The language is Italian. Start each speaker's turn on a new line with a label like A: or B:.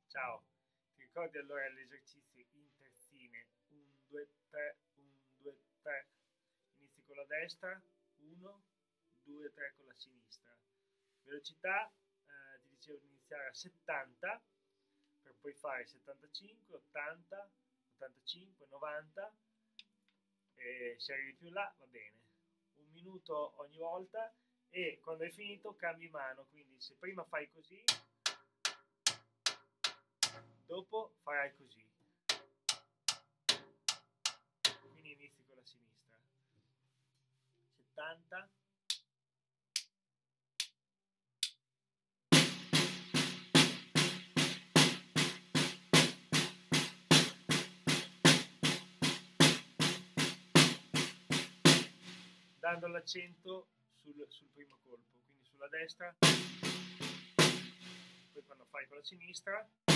A: Ciao, ti ricordi allora l'esercizio in terzine? 1, 2, 3, 1, 2, 3. Inizi con la destra, 1, 2, 3 con la sinistra. Velocità, ti dicevo di iniziare a 70, per poi fare 75, 80, 85, 90, e se arrivi più là va bene. Un minuto ogni volta e quando hai finito cambi mano, quindi se prima fai così, dopo farai così, quindi inizi con la sinistra. 70, dando l'accento sul primo colpo, quindi sulla destra, poi quando fai con la sinistra